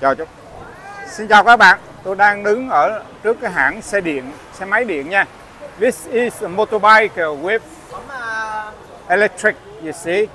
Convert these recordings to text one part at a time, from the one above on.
Chào chú. Xin chào các bạn. Tôi đang đứng ở trước cái hãng xe máy điện nha. This is a motorbike with electric, you see.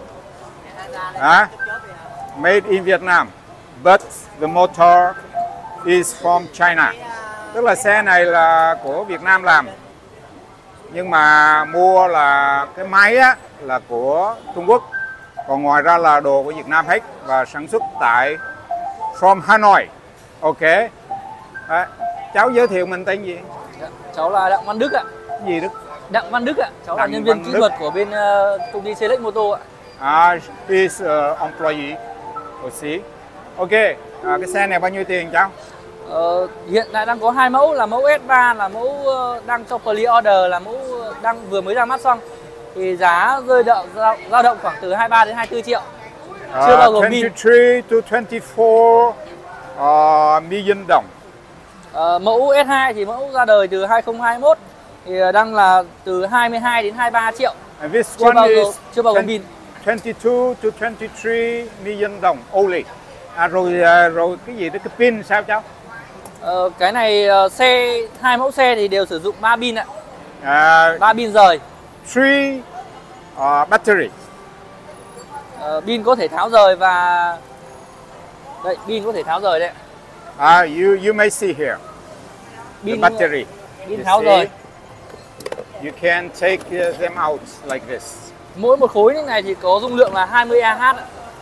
Made in Vietnam, but the motor is from China. Tức là xe này là của Việt Nam làm, nhưng mà mua là cái máy á, là của Trung Quốc. Còn ngoài ra là đồ của Việt Nam hết và sản xuất tại from Hanoi. Ok. Đấy. Cháu giới thiệu mình tên gì? Cháu là Đặng Văn Đức ạ. Gì Đức? Đặng Văn Đức ạ. Cháu là nhân viên kỹ thuật của bên công ty Select Moto ạ. Is employee. Ok. Cái xe này bao nhiêu tiền cháu? Hiện tại đang có hai mẫu, là mẫu S3 là mẫu đang cho pre-order, là mẫu đang vừa mới ra mắt xong. Thì giá dao động khoảng từ 23 đến 24 triệu. Chưa bao gồm pin. 23 to 24 million đồng. Mẫu S2 thì mẫu ra đời từ 2021 thì đang là từ 22 đến 23 triệu. And this chưa bao gồm pin. 22 to 23 million đồng only. Rồi cái gì đó, cái pin sao cháu? Cái này hai mẫu xe thì đều sử dụng 3 pin ạ. 3 pin rời. 3 battery. Pin có thể tháo rời và đây, pin có thể tháo rời đấy. You may see here. Pin, the battery. Pin tháo rời. You can take them out like this. Mỗi một khối này thì có dung lượng là 20 Ah.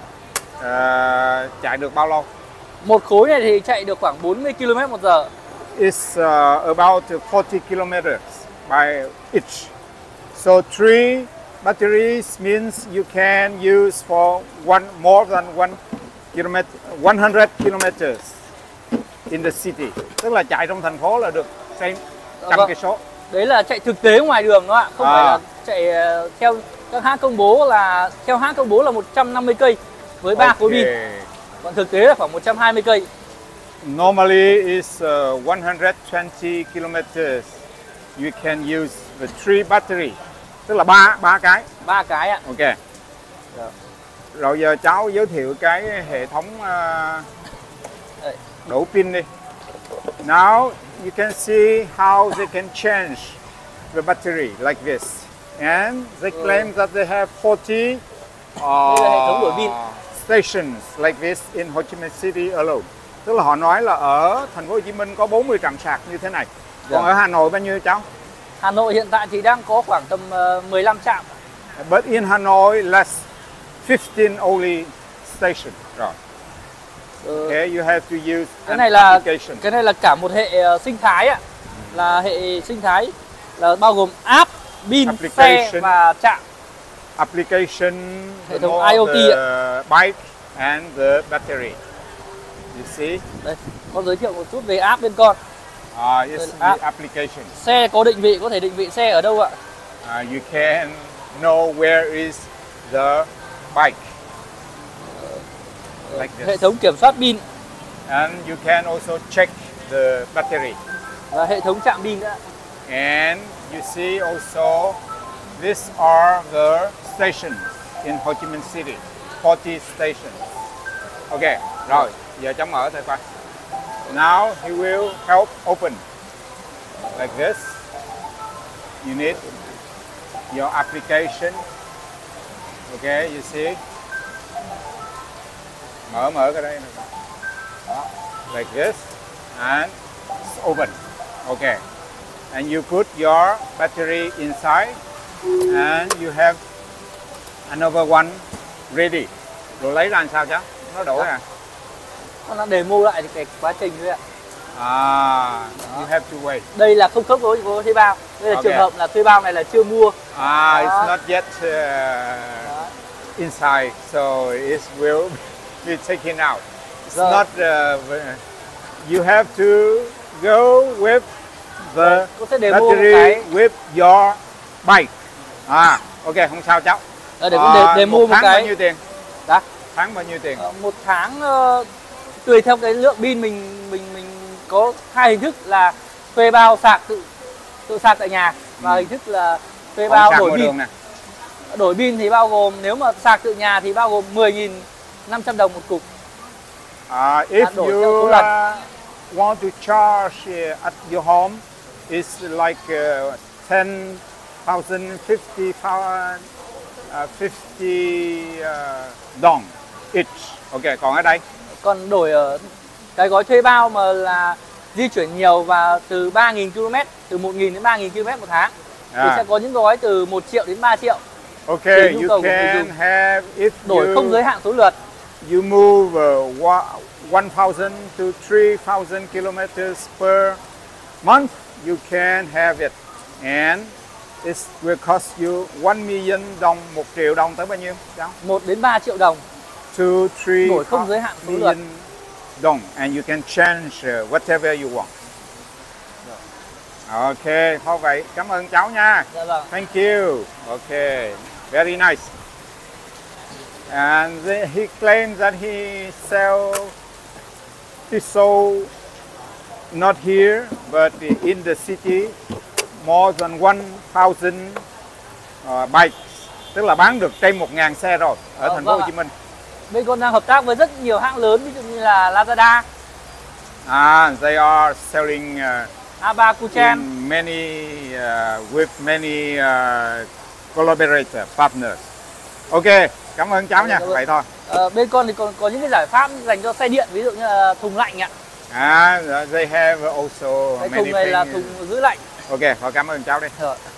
Chạy được bao lâu? Một khối này thì chạy được khoảng 40 km/h. It's about 40 kilometers by each. So 3 batteries means you can use for more than 100 kilometers in the city. Tức là chạy trong thành phố là được trên trăm cây số. Đấy là chạy thực tế ngoài đường đó ạ, không phải là chạy theo các hãng công bố là 150 cây với 3 khối pin. Còn thực tế là khoảng 120 cây. Normally is 120 kilometers. You can use the 3 battery. Tức là ba cái. 3 cái ạ. Ok. Rồi giờ cháu giới thiệu cái hệ thống đổ pin đi. Now you can see how they can change the battery like this. And they claim that they have 40 đây là hệ thống đổi pin. Stations like this in Ho Chi Minh City alone. Tức là họ nói là ở thành phố Hồ Chí Minh có 40 trạm sạc như thế này. Còn ở Hà Nội bao nhiêu cháu? Hà Nội hiện tại thì đang có khoảng tầm 15 trạm. But in Hanoi less 15 only station. Rồi. Okay, you have to use application. Cái này là cả một hệ sinh thái ạ. Là hệ sinh thái là bao gồm app, pin, xe và trạm. Application, hệ thống IoT the bike and the battery. You see? Đây, con giới thiệu một chút về app bên con. It's the application. Xe có định vị, có thể định vị xe ở đâu ạ? You can know where is the bike. Like this. Hệ thống kiểm soát pin. And you can also check the battery. Và hệ thống chạm pin nữa. And you see also these are the stations in Ho Chi Minh City. 40 stations. Ok, rồi, giờ cháu mở thầy coi. Now he will help open like this. You need your application. Okay, you see. Mở cái đây. Đó, like this and it's open. Okay. And you put your battery inside and you have another one ready. Rồi lấy ra làm sao cháu? Nó đổi à? Nó demo lại thì cái quá trình thôi ạ. You have to wait. Đây là không khớp với thuê bao. Đây là trường hợp là thuê bao này là chưa mua. It's not yet inside, so it will be taken out. It's not. You have to go with the battery with your bike. Ok, không sao cháu. Để demo một cái. Bao nhiêu tiền? Đó. Tháng bao nhiêu tiền? Một tháng tùy theo cái lượng pin mình có hai hình thức là thuê bao sạc tự sạc tại nhà và hình thức là thuê bao đổi pin. Đổi pin thì bao gồm nếu mà sạc tự nhà thì bao gồm 10.500 đồng một cục. If đổi theo you số lần. want to charge at your home, it's like 10,000, 50 dong each. Ok, còn ở đây Còn đổi ở cái gói thuê bao mà là di chuyển nhiều và từ 3.000 km, từ 1.000 đến 3.000 km một tháng thì sẽ có những gói từ 1 triệu đến 3 triệu. ok, tùy nhu you cầu của người can dùng. have if Đổi không giới hạn số lượt. you move 1,000 to 3,000 kilometers per month, you can have it, and it will cost you 1 million dong, 1 triệu đồng tới bao nhiêu? 1 đến 3 triệu đồng. 2, 3 Đổi không giới hạn số lượt. million dong, and you can change whatever you want. Ok, thôi vậy, cảm ơn cháu nha. Dạ vâng. Thank you. Okay, very nice. And he claims that he sold not here, but in the city, more than 1,000 bikes, tức là bán được trên 1.000 xe rồi ở thành phố Vâng Hồ ạ. Chí Minh. Bên con đang hợp tác với rất nhiều hãng lớn, ví dụ như là Lazada, They are selling Abakuchen. in many with many collaborator partners. Ok, cảm ơn cháu nha. Dạ vâng. Vậy thôi. Bên con thì còn có những cái giải pháp dành cho xe điện, ví dụ như là thùng lạnh ạ. They have also Cái many thùng này là things. thùng giữ lạnh. Ok, thôi cảm ơn cháu đi. Rồi.